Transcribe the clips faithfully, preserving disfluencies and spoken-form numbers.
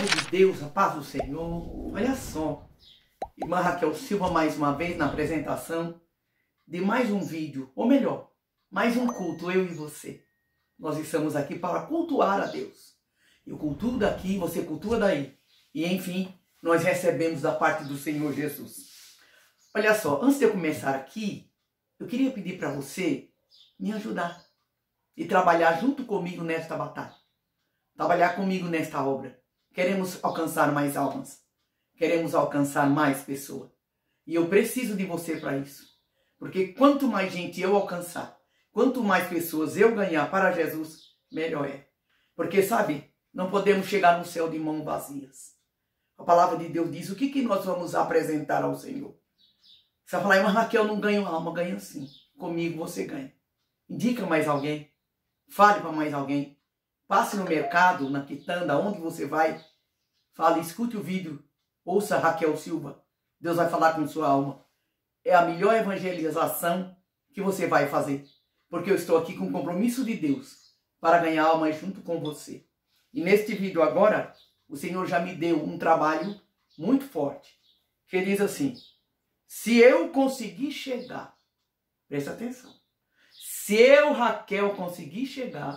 povo de Deus, a paz do Senhor. Olha só, irmã Raquel Silva mais uma vez na apresentação de mais um vídeo, ou melhor, mais um culto, eu e você. Nós estamos aqui para cultuar a Deus. Eu cultuo daqui, você cultua daí. E enfim, nós recebemos da parte do Senhor Jesus. Olha só, antes de eu começar aqui, eu queria pedir para você me ajudar e trabalhar junto comigo nesta batalha. Trabalhar comigo nesta obra. Queremos alcançar mais almas. Queremos alcançar mais pessoas. E eu preciso de você para isso. Porque quanto mais gente eu alcançar, quanto mais pessoas eu ganhar para Jesus, melhor é. Porque, sabe, não podemos chegar no céu de mãos vazias. A palavra de Deus diz o que, que nós vamos apresentar ao Senhor. Você vai falar, mas Raquel, não ganho alma. Ganha sim. Comigo você ganha. Indica mais alguém. Fale para mais alguém. Passe no mercado, na quitanda, onde você vai. Fale, escute o vídeo. Ouça Raquel Silva. Deus vai falar com sua alma. É a melhor evangelização que você vai fazer. Porque eu estou aqui com o compromisso de Deus para ganhar almas junto com você. E neste vídeo agora, o Senhor já me deu um trabalho muito forte. Que diz assim, se eu conseguir chegar, presta atenção. Se eu, Raquel, conseguir chegar,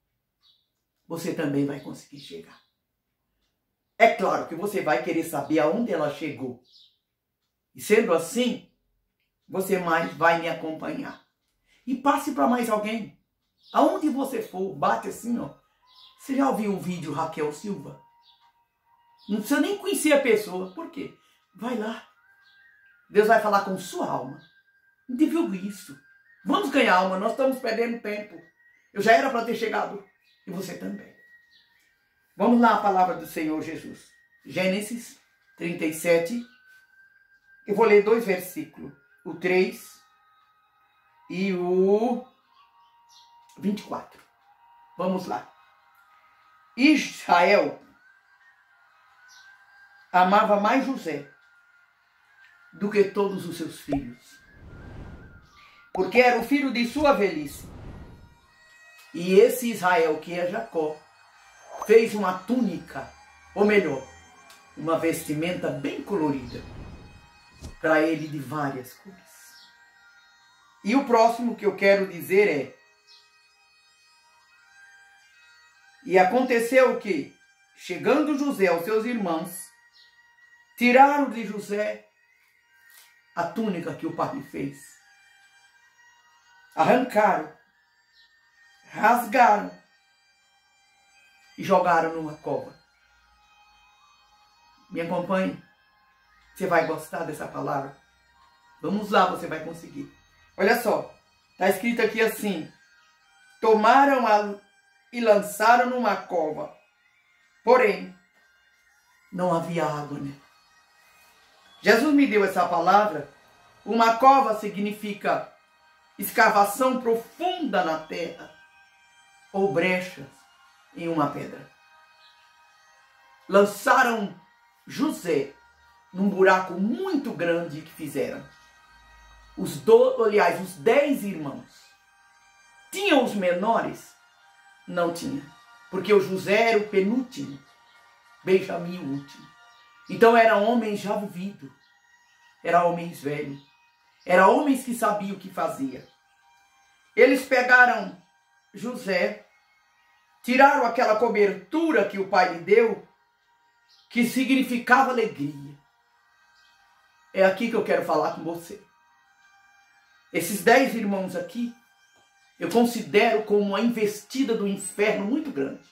você também vai conseguir chegar. É claro que você vai querer saber aonde ela chegou. E sendo assim, você mais vai me acompanhar. E passe para mais alguém. Aonde você for, bate assim, ó. Você já ouviu o vídeo Raquel Silva? Não precisa nem conhecer a pessoa. Por quê? Vai lá. Deus vai falar com sua alma. Divulgue isso. Vamos ganhar alma, nós estamos perdendo tempo. Eu já era para ter chegado. E você também. Vamos lá a palavra do Senhor Jesus. Gênesis trinta e sete. Eu vou ler dois versículos. O três e o vinte e quatro. Vamos lá. Israel amava mais José do que todos os seus filhos. Porque era o filho de sua velhice. E esse Israel, que é Jacó, fez uma túnica, ou melhor, uma vestimenta bem colorida, para ele de várias cores. E o próximo que eu quero dizer é, e aconteceu que, chegando José aos seus irmãos, tiraram de José a túnica que o pai lhe fez. Arrancaram, rasgaram e jogaram numa cova. Me acompanhe. Você vai gostar dessa palavra. Vamos lá, você vai conseguir. Olha só, está escrito aqui assim, tomaram-a e lançaram numa cova, porém, não havia água, né? Jesus me deu essa palavra. Uma cova significa escavação profunda na terra ou brechas em uma pedra. Lançaram José num buraco muito grande que fizeram. Os do, aliás, os dez irmãos. Tinham os menores? Não tinha. Porque o José era o penúltimo. Benjamim o último. Então eram homens já vividos. Eram homens velhos. Eram homens que sabiam o que fazia. Eles pegaram José, tiraram aquela cobertura que o pai lhe deu, que significava alegria. É aqui que eu quero falar com você. Esses dez irmãos aqui, eu considero como uma investida do inferno muito grande.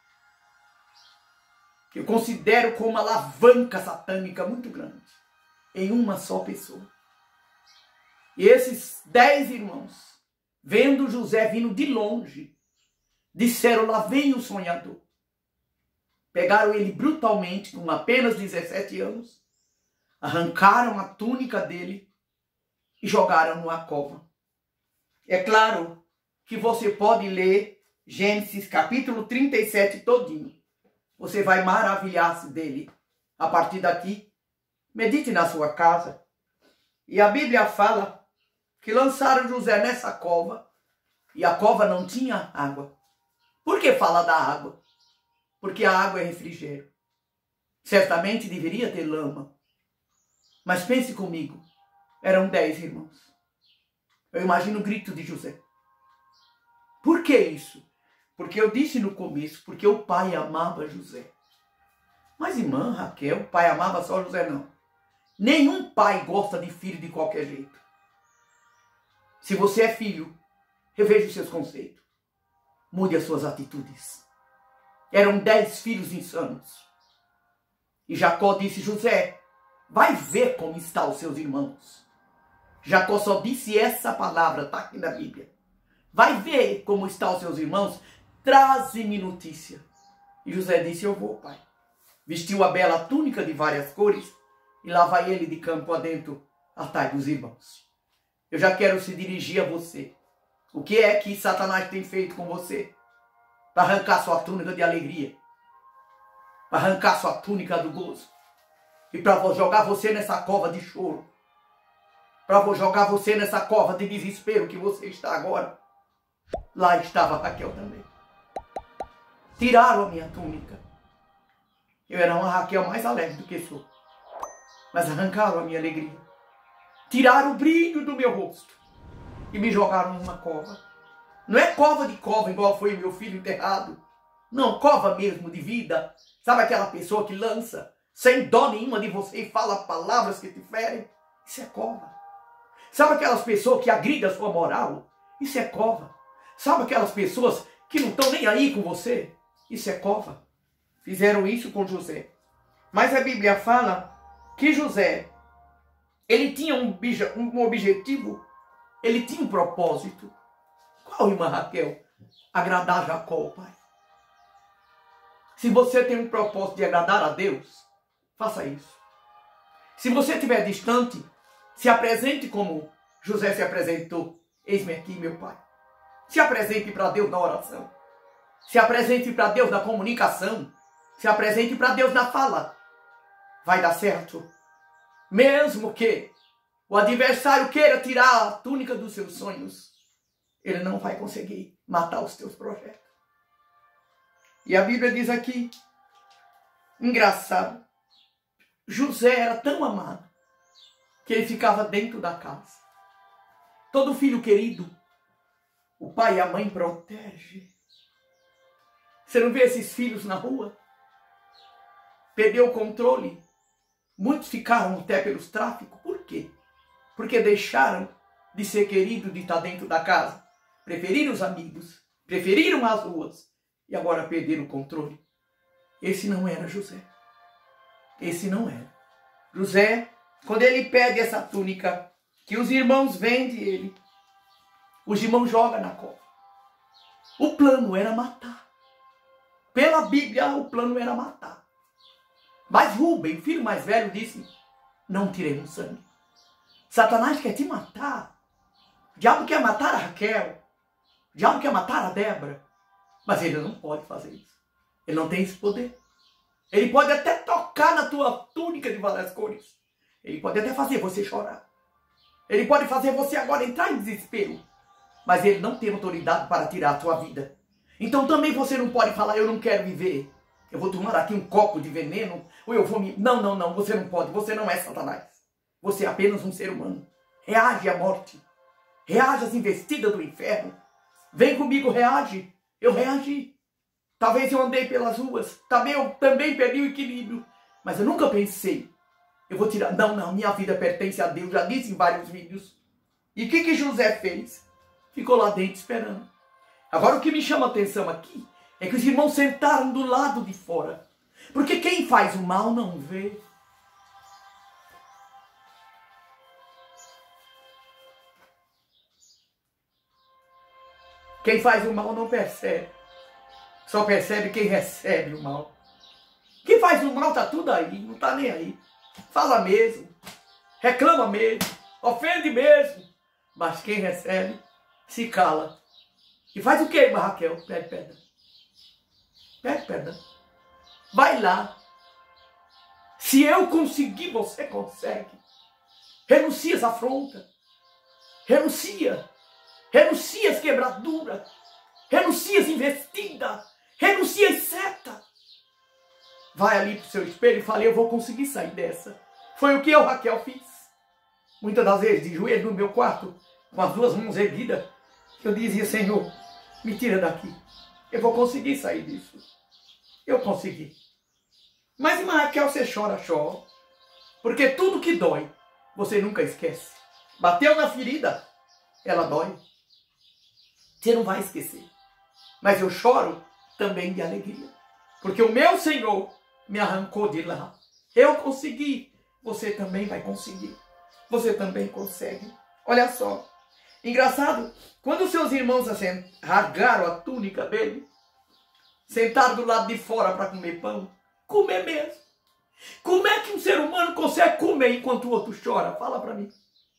Eu considero como uma alavanca satânica muito grande. Em uma só pessoa. E esses dez irmãos, vendo José vindo de longe, disseram, lá vem o sonhador. Pegaram ele brutalmente, com apenas dezessete anos, arrancaram a túnica dele e jogaram numa cova. É claro que você pode ler Gênesis capítulo trinta e sete todinho. Você vai maravilhar-se dele. A partir daqui, medite na sua casa. E a Bíblia fala que lançaram José nessa cova e a cova não tinha água. Por que fala da água? Porque a água é refrigério. Certamente deveria ter lama. Mas pense comigo, eram dez irmãos. Eu imagino o grito de José. Por que isso? Porque eu disse no começo, porque o pai amava José. Mas irmã Raquel, o pai amava só José, não. Nenhum pai gosta de filho de qualquer jeito. Se você é filho, reveja os seus conceitos. Mude as suas atitudes. Eram dez filhos insanos. E Jacó disse, José, vai ver como estão os seus irmãos. Jacó só disse essa palavra, está aqui na Bíblia. Vai ver como estão os seus irmãos, traze-me notícia. E José disse, eu vou, pai. Vestiu a bela túnica de várias cores e lá vai ele de campo adentro atrás dos irmãos. Eu já quero se dirigir a você. O que é que Satanás tem feito com você? Para arrancar sua túnica de alegria. Para arrancar sua túnica do gozo. E para jogar você nessa cova de choro. Para jogar você nessa cova de desespero que você está agora. Lá estava Raquel também. Tiraram a minha túnica. Eu era uma Raquel mais alegre do que sou. Mas arrancaram a minha alegria. Tiraram o brilho do meu rosto. E me jogaram numa cova. Não é cova de cova igual foi meu filho enterrado. Não, cova mesmo de vida. Sabe aquela pessoa que lança sem dó nenhuma de você e fala palavras que te ferem? Isso é cova. Sabe aquelas pessoas que agridem a sua moral? Isso é cova. Sabe aquelas pessoas que não estão nem aí com você? Isso é cova. Fizeram isso com José. Mas a Bíblia fala que José, ele tinha um, um objetivo, ele tinha um propósito. Qual, irmã Raquel? Agradar Jacó, pai. Se você tem um propósito de agradar a Deus, faça isso. Se você estiver distante, se apresente como José se apresentou. Eis-me aqui, meu pai. Se apresente para Deus na oração. Se apresente para Deus na comunicação. Se apresente para Deus na fala. Vai dar certo. Mesmo que o adversário queira tirar a túnica dos seus sonhos, ele não vai conseguir matar os teus projetos. E a Bíblia diz aqui, engraçado, José era tão amado que ele ficava dentro da casa. Todo filho querido, o pai e a mãe protegem. Você não vê esses filhos na rua? Perdeu o controle. Muitos ficaram até pelos tráficos. Por quê? Porque deixaram de ser querido, de estar dentro da casa. Preferiram os amigos, preferiram as ruas e agora perderam o controle. Esse não era José. Esse não era. José, quando ele pede essa túnica, que os irmãos vendem ele, os irmãos jogam na cova. O plano era matar. Pela Bíblia, o plano era matar. Mas Rubem, o filho mais velho, disse, não tiremos sangue. Satanás quer te matar. O diabo quer matar a Raquel. O diabo quer matar a Débora. Mas ele não pode fazer isso. Ele não tem esse poder. Ele pode até tocar na tua túnica de várias cores. Ele pode até fazer você chorar. Ele pode fazer você agora entrar em desespero. Mas ele não tem autoridade para tirar a tua vida. Então também você não pode falar, eu não quero viver. Eu vou tomar aqui um copo de veneno. Ou eu vou me... Não, não, não. Você não pode. Você não é Satanás. Você é apenas um ser humano. Reage à morte. Reage às investidas do inferno. Vem comigo, reage. Eu reagi. Talvez eu andei pelas ruas. Também eu também perdi o equilíbrio. Mas eu nunca pensei. Eu vou tirar... Não, não. Minha vida pertence a Deus. Já disse em vários vídeos. E o que, que José fez? Ficou lá dentro esperando. Agora o que me chama a atenção aqui é que os irmãos sentaram do lado de fora. Porque quem faz o mal não vê. Quem faz o mal não percebe. Só percebe quem recebe o mal. Quem faz o mal está tudo aí, não está nem aí. Fala mesmo, reclama mesmo, ofende mesmo. Mas quem recebe, se cala. E faz o quê, irmã Raquel? Pede perdão. Pede perdão. Vai lá. Se eu conseguir, você consegue. Renuncia às afrontas. Renuncia. Renuncia às quebraduras. Renuncia às investidas. Renuncia às setas. vai ali pro seu espelho e fala, eu vou conseguir sair dessa. Foi o que eu, Raquel, fiz. Muitas das vezes, de joelho no meu quarto, com as duas mãos erguidas, eu dizia, Senhor, me tira daqui. Eu vou conseguir sair disso. Eu consegui. Mas, irmã Raquel, você chora, chora. Porque tudo que dói, você nunca esquece. Bateu na ferida, ela dói. Você não vai esquecer. Mas eu choro também de alegria. Porque o meu Senhor me arrancou de lá. Eu consegui. Você também vai conseguir. Você também consegue. Olha só. Engraçado, quando os seus irmãos assim, rasgaram a túnica dele, sentaram do lado de fora para comer pão, comer mesmo. Como é que um ser humano consegue comer enquanto o outro chora? Fala para mim.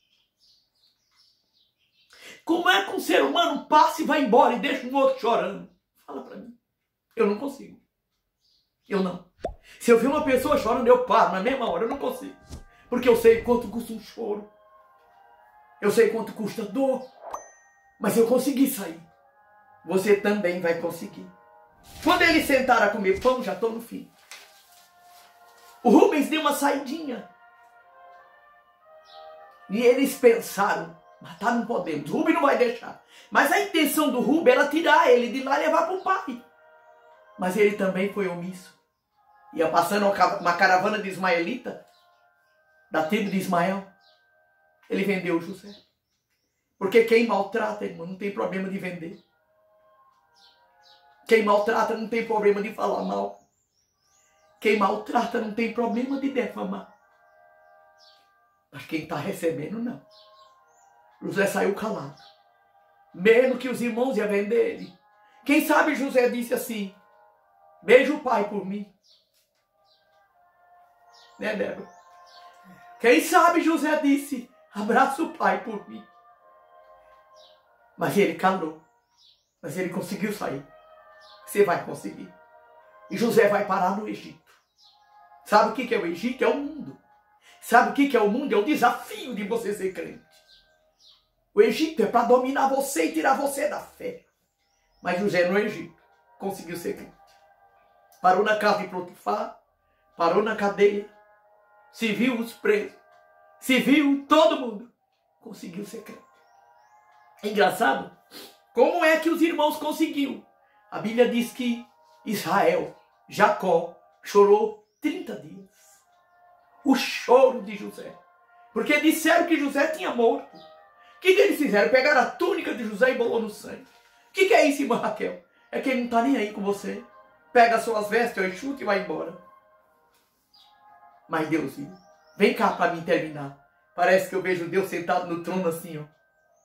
Como é que um ser humano passa e vai embora e deixa um outro chorando? Fala para mim. Eu não consigo. Eu não. Se eu ver uma pessoa chorando, eu paro na mesma hora. Eu não consigo. Porque eu sei quanto custa um choro. Eu sei quanto custa dor. Mas eu consegui sair. Você também vai conseguir. Quando eles sentaram a comer pão, já estou no fim. O Rubens deu uma saidinha. E eles pensaram, matar não podemos, o Rubens não vai deixar. Mas a intenção do Rubens era tirar ele de lá e levar para o pai. Mas ele também foi omisso. Ia passando uma caravana de ismaelita, da tribo de Ismael. Ele vendeu José. Porque quem maltrata, irmão, não tem problema de vender. Quem maltrata não tem problema de falar mal. Quem maltrata não tem problema de defamar. Mas quem está recebendo, não. José saiu calado. Menos que os irmãos iam vender ele. Quem sabe José disse assim, beija o pai por mim. Né, Débora? Quem sabe José disse, abraça o pai por mim. Mas ele calou. Mas ele conseguiu sair. Você vai conseguir. E José vai parar no Egito. Sabe o que é o Egito? É o mundo. Sabe o que é o mundo? É o desafio de você ser crente. O Egito é para dominar você e tirar você da fé. Mas José no Egito conseguiu ser crente. Parou na casa de Potifar, parou na cadeia, se viu os presos, se viu todo mundo, conseguiu ser crente. É engraçado, como é que os irmãos conseguiram? A Bíblia diz que Israel, Jacó, chorou trinta dias. O choro de José. Porque disseram que José tinha morto. O que, que eles fizeram? Pegaram a túnica de José e bolou no sangue. O que, que é isso, irmã Raquel? É que ele não está nem aí com você. Pega as suas vestes, eu chuto e vai embora. Mas Deus viu. Vem cá para mim terminar. Parece que eu vejo Deus sentado no trono assim, ó.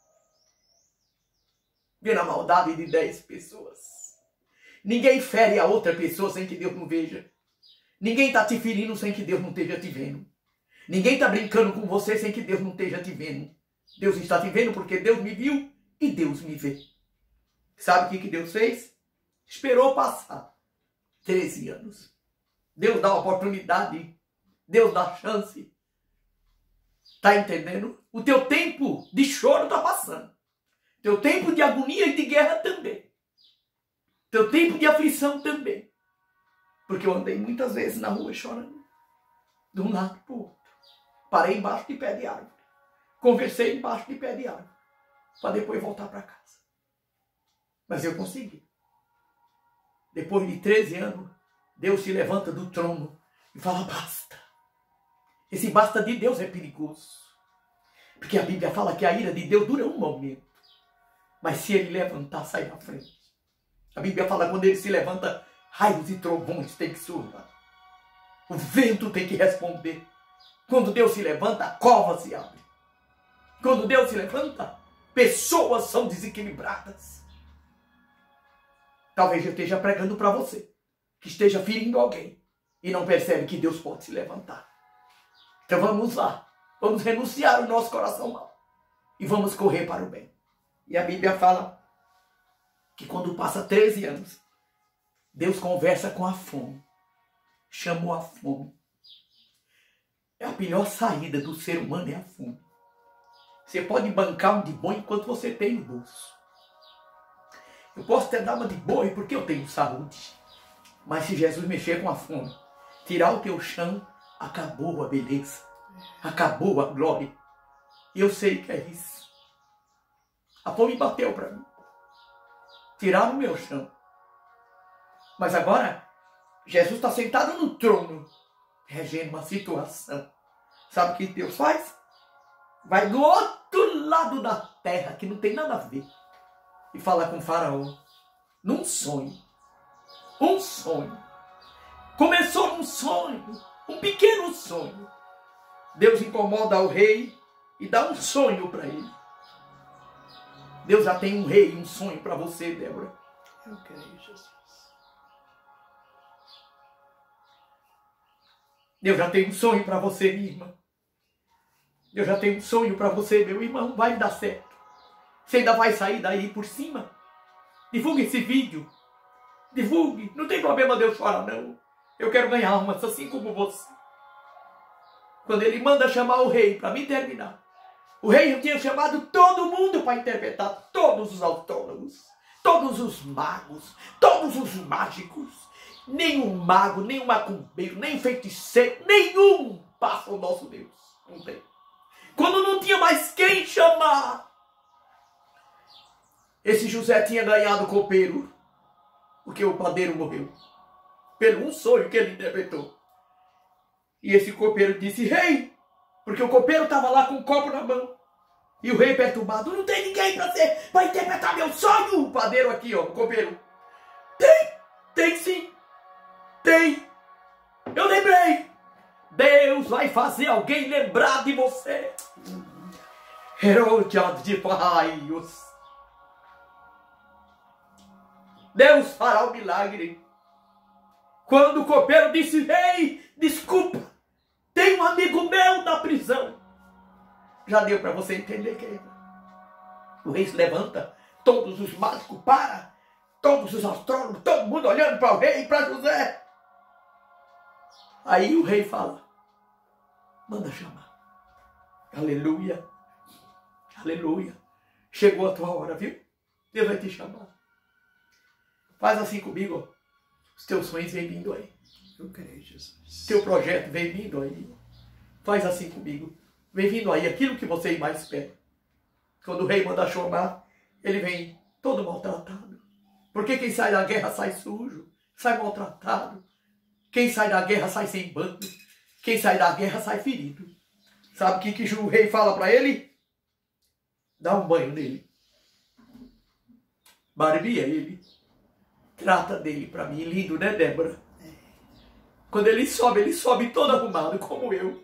Vendo a maldade de dez pessoas. Ninguém fere a outra pessoa sem que Deus não veja. Ninguém está te ferindo sem que Deus não esteja te vendo. Ninguém está brincando com você sem que Deus não esteja te vendo. Deus está te vendo porque Deus me viu e Deus me vê. Sabe o que, que Deus fez? Esperou passar treze anos. Deus dá oportunidade. Deus dá chance. Está entendendo? O teu tempo de choro está passando. Teu tempo de agonia e de guerra também. Teu tempo de aflição também. Porque eu andei muitas vezes na rua chorando. De um lado para o outro. Parei embaixo de pé de árvore. Conversei embaixo de pé de árvore. Para depois voltar para casa. Mas eu consegui. Depois de treze anos, Deus se levanta do trono e fala, basta. Esse basta de Deus é perigoso. Porque a Bíblia fala que a ira de Deus dura um momento. Mas se ele levantar, sai na frente. A Bíblia fala quando ele se levanta, raios e trovões tem que surrar. O vento tem que responder. Quando Deus se levanta, a cova se abre. Quando Deus se levanta, pessoas são desequilibradas. Talvez eu esteja pregando para você, que esteja ferindo alguém e não percebe que Deus pode se levantar. Então vamos lá. Vamos renunciar o nosso coração mal. E vamos correr para o bem. E a Bíblia fala que quando passa treze anos, Deus conversa com a fome. Chamou a fome. É a pior saída do ser humano, é a fome. Você pode bancar um de bom enquanto você tem no bolso. Eu posso até dar uma de boi porque eu tenho saúde. Mas se Jesus mexer com a fome, tirar o teu chão, acabou a beleza, acabou a glória. E eu sei que é isso. A fome bateu para mim. Tiraram o meu chão. Mas agora, Jesus está sentado no trono, regendo uma situação. Sabe o que Deus faz? Vai do outro lado da terra, que não tem nada a ver, e fala com o faraó, num sonho. Um sonho. Começou num sonho, um pequeno sonho. Deus incomoda o rei e dá um sonho para ele. Deus já tem um rei, um sonho para você, Débora. Eu creio, Jesus. Deus já tem um sonho para você, minha irmã. Deus já tem um sonho para você, meu irmão. Vai dar certo. Você ainda vai sair daí por cima. Divulgue esse vídeo. Divulgue. Não tem problema Deus chorar, não. Eu quero ganhar almas assim como você. Quando ele manda chamar o rei, para mim terminar. O rei já tinha chamado todo mundo para interpretar. Todos os astrólogos. Todos os magos. Todos os mágicos. Nenhum mago, nenhum macumbeiro, nem feiticeiro, nenhum passa o nosso Deus. Não tem. Quando não tinha mais quem chamar, esse José tinha ganhado o copeiro, porque o padeiro morreu, pelo um sonho que ele interpretou. E esse copeiro disse, rei, porque o copeiro estava lá com o copo na mão. E o rei perturbado, não tem ninguém para ser, para interpretar meu sonho. O padeiro aqui, ó, o copeiro. Tem, tem sim. Tem. Eu lembrei. Deus vai fazer alguém lembrar de você. Herodias de raios. Deus fará o milagre. Quando o copeiro disse, ei, desculpa, tem um amigo meu na prisão. Já deu para você entender, querida? O rei se levanta, todos os mágicos param, todos os astrólogos, todo mundo olhando para o rei e para José. Aí o rei fala, manda chamar. Aleluia, aleluia. Chegou a tua hora, viu? Deus vai te chamar. Faz assim comigo, ó. Os teus sonhos vêm vindo aí. Eu creio, Jesus. Teu projeto vem vindo aí. Faz assim comigo. Vem vindo aí aquilo que você mais espera. Quando o rei manda chamar, ele vem todo maltratado. Porque quem sai da guerra sai sujo, sai maltratado. Quem sai da guerra sai sem banco. Quem sai da guerra sai ferido. Sabe o que, que o rei fala para ele? Dá um banho nele. Barbia ele. Trata dele para mim. Lindo, né, Débora? Quando ele sobe, ele sobe todo arrumado, como eu.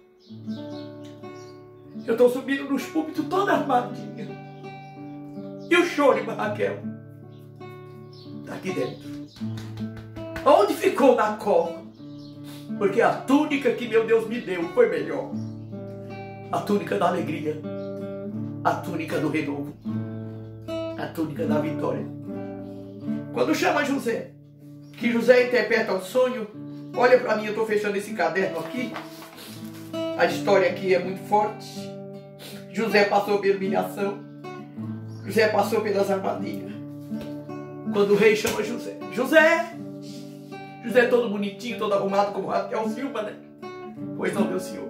Eu estou subindo nos púlpitos toda armadinha. E o choro, irmã Raquel? Está aqui dentro. Onde ficou na cova? Porque a túnica que meu Deus me deu foi melhor. A túnica da alegria. A túnica do renovo. A túnica da vitória. Quando chama José, que José interpreta o sonho, olha para mim, eu estou fechando esse caderno aqui. A história aqui é muito forte. José passou pela humilhação. José passou pelas armadilhas. Quando o rei chama José, José! José todo bonitinho, todo arrumado como Raquel Silva, né? Pois não, meu senhor.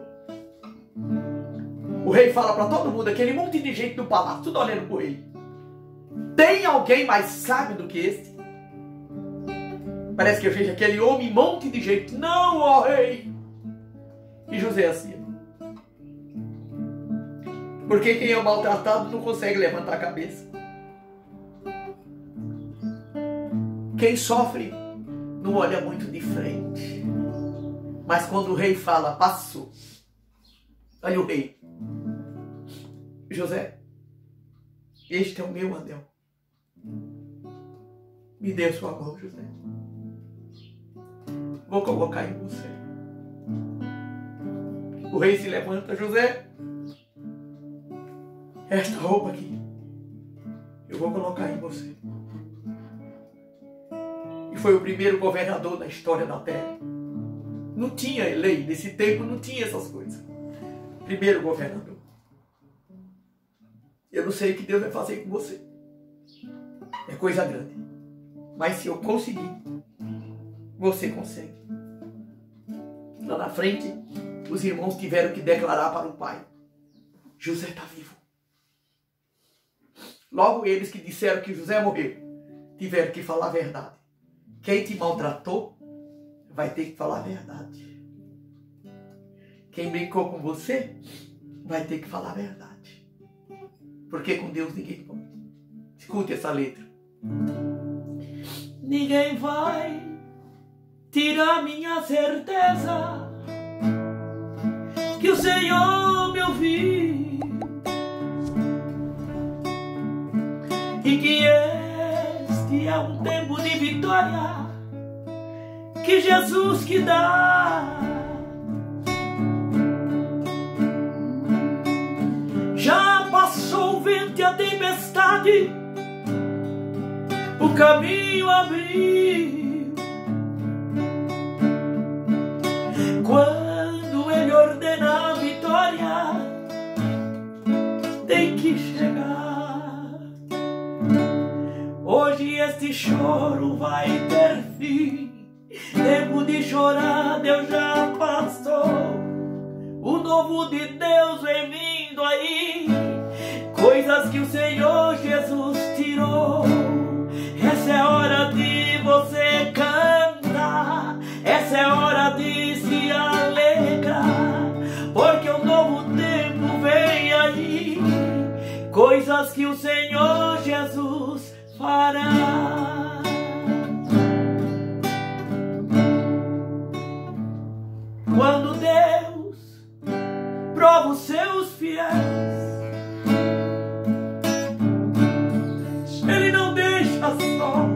O rei fala para todo mundo, aquele monte de gente do palácio, tudo olhando para o rei. Tem alguém mais sábio do que esse? Parece que eu vejo aquele homem, monte de gente. Não, ó rei! E José assim. Porque quem é maltratado não consegue levantar a cabeça. Quem sofre não olha muito de frente. Mas quando o rei fala, passou. Olha o rei. José, este é o meu anel. Me dê a sua mão, José. Vou colocar em você. O rei se levanta, José. Esta roupa aqui, eu vou colocar em você. E foi o primeiro governador da história da terra. Não tinha lei, nesse tempo não tinha essas coisas. Primeiro governador. Eu não sei o que Deus vai fazer com você. É coisa grande. Mas se eu conseguir, você consegue. Lá na frente, os irmãos tiveram que declarar para o pai: José está vivo. Logo eles que disseram que José morreu, tiveram que falar a verdade. Quem te maltratou vai ter que falar a verdade. Quem brincou com você vai ter que falar a verdade. Porque com Deus ninguém pode. Escute essa letra. Ninguém vai tirar minha certeza que o Senhor me ouviu e que este é um tempo de vitória que Jesus que dá. Já passou o vento e a tempestade, o caminho abriu. Quando Ele ordena a vitória, tem que chegar. Hoje este choro vai ter fim. Tempo de chorar Deus já passou. O novo de Deus vem vindo aí. Coisas que o Senhor Jesus tirou. Essa é hora de você cantar. Essa é hora de se alegrar. Porque um novo tempo vem aí. Coisas que o Senhor Jesus fará. Quando Deus prova os seus fiéis, Ele não deixa só,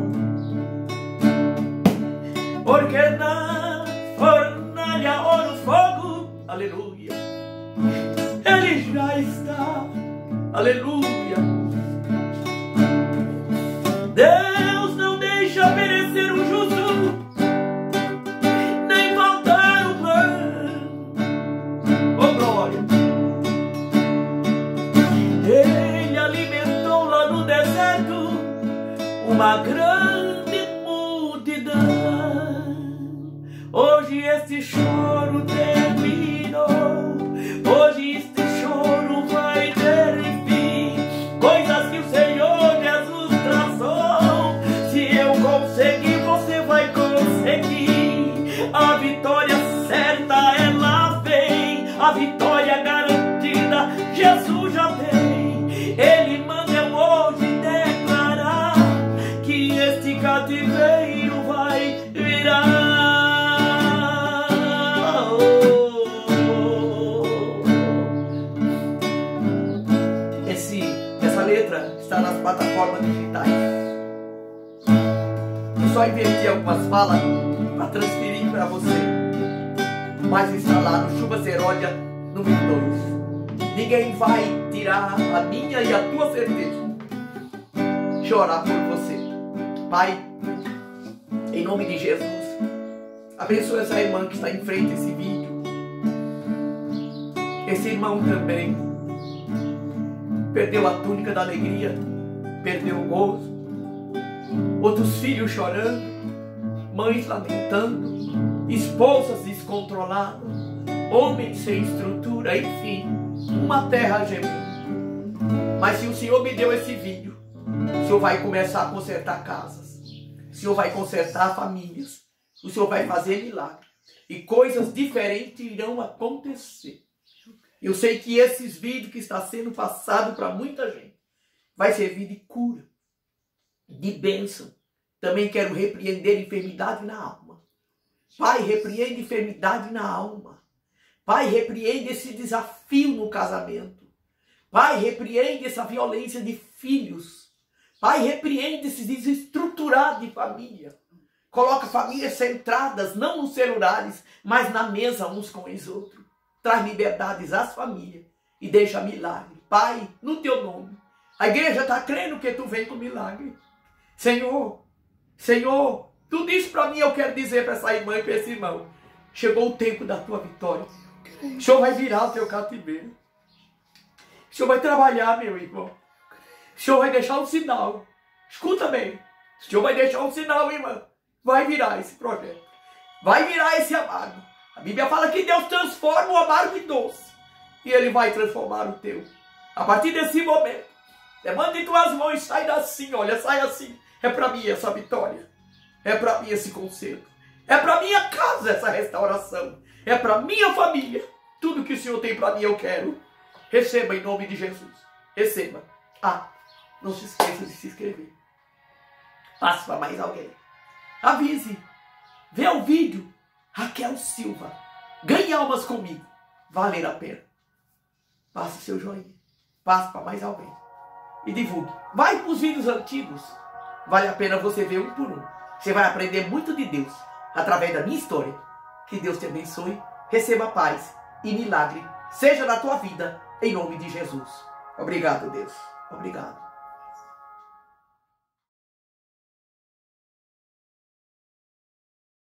porque na fornalha ou no fogo, aleluia, Ele já está, aleluia. Deus não deixa perecer o justo, nem faltar o pão. Oh glória! Ele alimentou lá no deserto uma grande multidão. Hoje este choro terminou. Hoje este choro vai ter fim. Coisas que o Senhor Jesus traçou. Se eu conseguir, você vai conseguir. A vitória certa ela vem. A vitória garantida Jesus já tem. Ele manda eu hoje declarar que este cativeiro vai virar. Esse, essa letra está nas plataformas digitais. Eu só inverti algumas falas para transferir para você. Mas está lá no Chuva Seródia número dois. Ninguém vai tirar a minha e a tua certeza. Deixa eu orar por você. Pai, em nome de Jesus, abençoa essa irmã que está em frente a esse vídeo. Esse irmão também perdeu a túnica da alegria, perdeu o gozo. Outros filhos chorando, mães lamentando, esposas descontroladas, homens sem estrutura, enfim, uma terra gemendo. Mas se o Senhor me deu esse vídeo, o Senhor vai começar a consertar casas, o Senhor vai consertar famílias, o Senhor vai fazer milagre e coisas diferentes irão acontecer. Eu sei que esses vídeos que está sendo passado para muita gente vai servir de cura, de bênção. Também quero repreender enfermidade na alma. Pai, repreende enfermidade na alma. Pai, repreende esse desafio no casamento. Pai, repreende essa violência de filhos. Pai, repreende esse desestruturado de família. Coloca famílias centradas, não nos celulares, mas na mesa uns com os outros. Traz liberdades às famílias e deixa milagre. Pai, no teu nome, a igreja está crendo que tu vem com milagre. Senhor, Senhor, tu diz para mim, eu quero dizer para essa irmã e para esse irmão, chegou o tempo da tua vitória. O Senhor vai virar o teu cativeiro. O Senhor vai trabalhar, meu irmão. O Senhor vai deixar um sinal. Escuta bem. O Senhor vai deixar um sinal, irmã. Vai virar esse projeto. Vai virar esse amado. A Bíblia fala que Deus transforma o amargo em doce. E Ele vai transformar o teu. A partir desse momento, levante tuas mãos e sai assim, olha, sai assim. É para mim essa vitória. É para mim esse conserto. É para minha casa essa restauração. É para minha família. Tudo que o Senhor tem para mim eu quero. Receba em nome de Jesus. Receba. Ah, não se esqueça de se inscrever. Passe para mais alguém. Avise. Vê o vídeo. Raquel Silva. Ganhe almas comigo. Valer a pena. Passe seu joinha. Passe para mais alguém. E divulgue. Vai para os vídeos antigos. Vale a pena você ver um por um. Você vai aprender muito de Deus. Através da minha história. Que Deus te abençoe. Receba paz e milagre. Seja na tua vida. Em nome de Jesus. Obrigado, Deus. Obrigado.